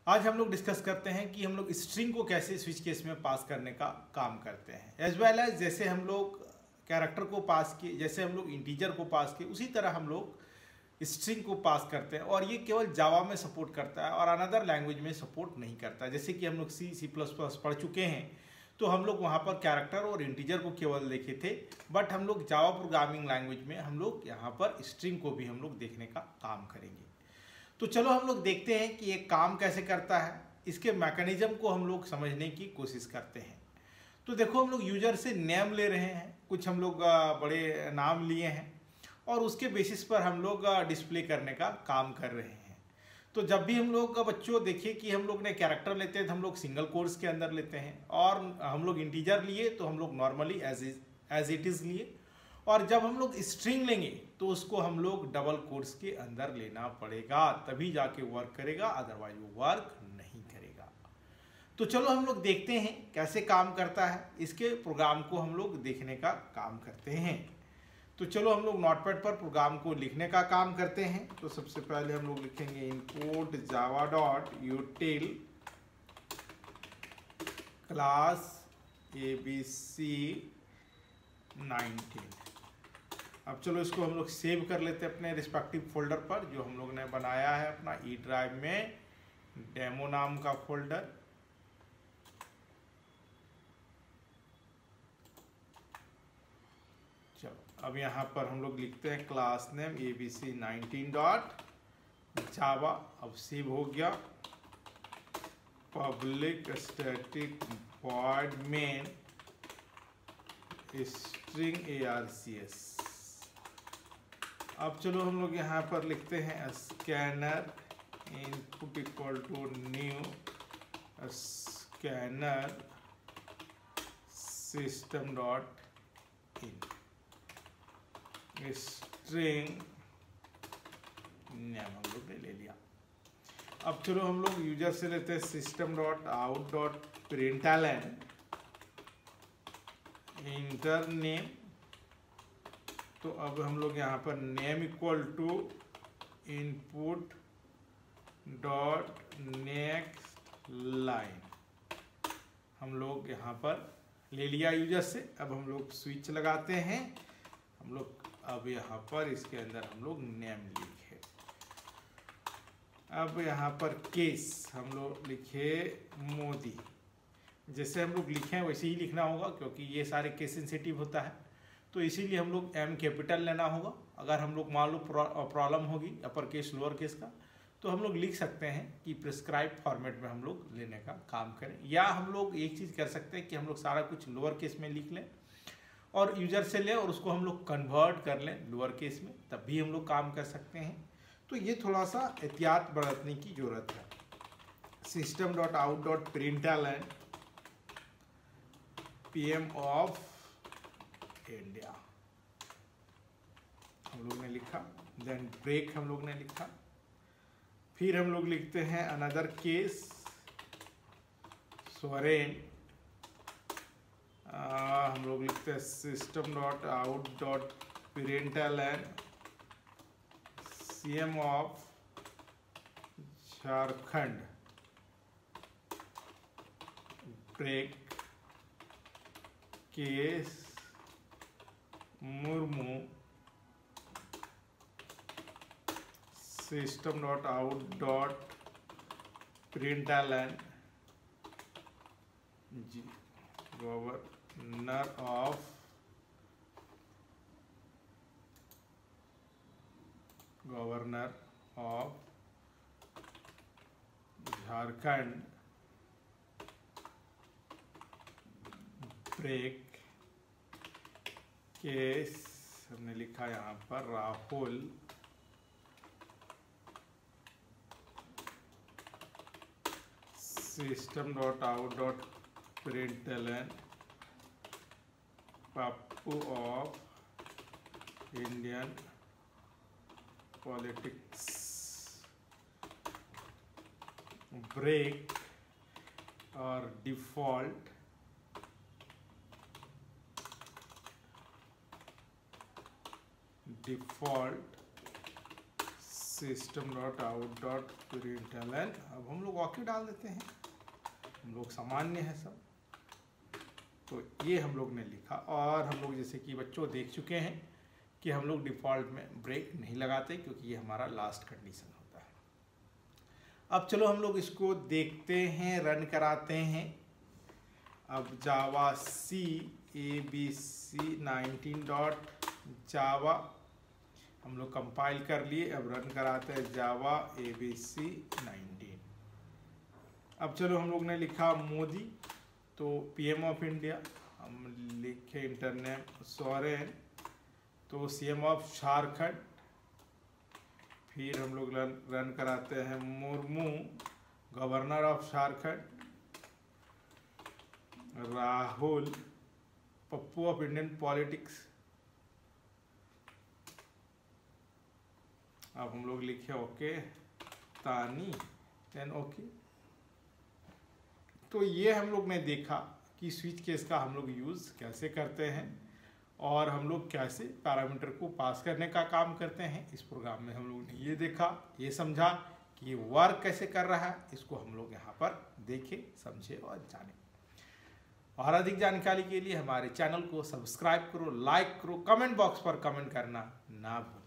आज हम लोग डिस्कस करते हैं कि हम लोग स्ट्रिंग को कैसे स्विच केस में पास करने का काम करते हैं, एज वेल एज जैसे हम लोग कैरेक्टर को पास किए, जैसे हम लोग इंटीजर को पास किए, उसी तरह हम लोग स्ट्रिंग को पास करते हैं। और ये केवल जावा में सपोर्ट करता है और अनदर लैंग्वेज में सपोर्ट नहीं करता। जैसे कि हम लोग सी प्लस प्लस पढ़ चुके हैं, तो हम लोग वहाँ पर कैरेक्टर और इंटीजर को केवल देखे थे, बट हम लोग जावा प्रोग्रामिंग लैंग्वेज में हम लोग यहाँ पर स्ट्रिंग को भी हम लोग देखने का काम करेंगे। तो चलो हम लोग देखते हैं कि ये काम कैसे करता है, इसके मैकेनिज्म को हम लोग समझने की कोशिश करते हैं। तो देखो, हम लोग यूजर से नेम ले रहे हैं, कुछ हम लोग बड़े नाम लिए हैं और उसके बेसिस पर हम लोग डिस्प्ले करने का काम कर रहे हैं। तो जब भी हम लोग बच्चों देखिए कि हम लोग ने कैरेक्टर लेते हैं तो हम लोग सिंगल कोट्स के अंदर लेते हैं, और हम लोग इंटीजर लिए तो हम लोग नॉर्मली एज इट इज़ लिए, और जब हम लोग स्ट्रिंग लेंगे तो उसको हम लोग डबल कोट्स के अंदर लेना पड़ेगा, तभी जाके वर्क करेगा, अदरवाइज वो वर्क नहीं करेगा। तो चलो हम लोग देखते हैं कैसे काम करता है, इसके प्रोग्राम को हम लोग देखने का काम करते हैं। तो चलो हम लोग नोटपैड पर प्रोग्राम को लिखने का काम करते हैं। तो सबसे पहले हम लोग लिखेंगे input Java dot util class ABC 19। अब चलो इसको हम लोग सेव कर लेते हैं अपने रिस्पेक्टिव फोल्डर पर, जो हम लोग ने बनाया है अपना ई ड्राइव में, डेमो नाम का फोल्डर। चलो अब यहाँ पर हम लोग लिखते हैं class name ABC 19 dot Java. अब सेव हो गया। Public static void main string ARCS। अब चलो हम लोग यहाँ पर लिखते हैं scanner input equal to new scanner system dot in string name हम लोग ने ले लिया। अब चलो हम लोग यूजर से लेते हैं system dot out dot println enter name. तो अब हम लोग यहाँ पर name equal to input dot next line हम लोग यहाँ पर ले लिया यूजर से। अब हम लोग स्विच लगाते हैं। हम लोग अब यहाँ पर इसके अंदर हम लोग नेम लिखे। अब यहाँ पर केस हम लोग लिखे मोदी। जैसे हम लोग लिखे वैसे ही लिखना होगा, क्योंकि ये सारे केस सेंसिटिव होता है, तो इसीलिए हम लोग M कैपिटल लेना होगा। अगर हम लोग मान लो प्रॉब्लम होगी अपर केस लोअर केस का, तो हम लोग लिख सकते हैं कि प्रिस्क्राइब फॉर्मेट में हम लोग लेने का काम करें। या हम लोग एक चीज़ कर सकते हैं कि हम लोग सारा कुछ लोअर केस में लिख लें और यूजर से लें और उसको हम लोग कन्वर्ट कर लें लोअर केस में, तब भी हम लोग काम कर सकते हैं। तो ये थोड़ा सा एहतियात बरतने की जरूरत है। System dot out dot println PM of India हम लोग ने लिखा, देन ब्रेक हम लोग ने लिखा। फिर हम लोग लिखते हैं अनदर केस सोरेन। हम लोग लिखते हैं system dot out dot println CM of Jharkhand break case Murmu system dot out dot println governor of Jharkhand break case हमने लिखा यहाँ पर Rahul system dot out dot println Pappu of Indian politics break और डिफॉल्ट default system.out.println। अब हम लोग ओके डाल देते हैं, हम लोग सामान्य है सब। तो ये हम लोग ने लिखा, और हम लोग जैसे कि बच्चों देख चुके हैं कि हम लोग डिफ़ॉल्ट में ब्रेक नहीं लगाते क्योंकि ये हमारा लास्ट कंडीशन होता है। अब चलो हम लोग इसको देखते हैं, रन कराते हैं। अब जावा सी abc 19.java हम लोग कंपाइल कर लिए। अब रन कराते हैं जावा abc 19। अब चलो हम लोग ने लिखा मोदी, तो पीएम ऑफ इंडिया, हम लिखे इंटरनेम सोरेन, तो सीएम ऑफ झारखंड। फिर हम लोग रन कराते हैं Murmu, governor of Jharkhand. Rahul, Pappu of Indian politics. अब हम लोग लिखे ओके, तानी, देन ओके। तो ये हम लोग ने देखा कि स्विच केस का हम लोग यूज़ कैसे करते हैं और हम लोग कैसे पैरामीटर को पास करने का काम करते हैं। इस प्रोग्राम में हम लोग ने ये देखा, ये समझा कि वर्क कैसे कर रहा है। इसको हम लोग यहाँ पर देखें, समझे और जाने। और अधिक जानकारी के लिए हमारे चैनल को सब्सक्राइब करो, लाइक करो, कमेंट बॉक्स पर कमेंट करना ना भूलो।